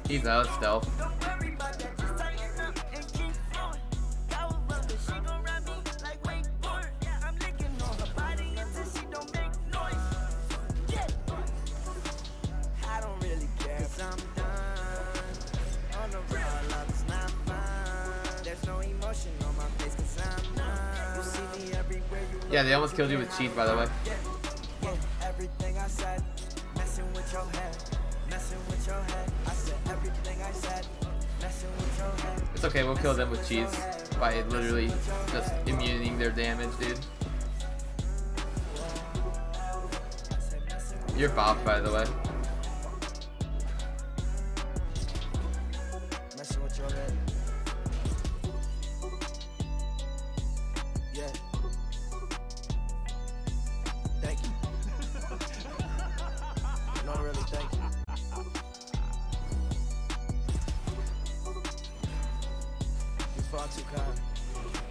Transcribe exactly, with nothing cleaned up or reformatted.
He's out of stealth. Yeah, they almost killed you with cheese, by the way. It's okay, we'll kill them with cheese by literally just immuning their damage, dude. You're buffed, by the way. Far too kind.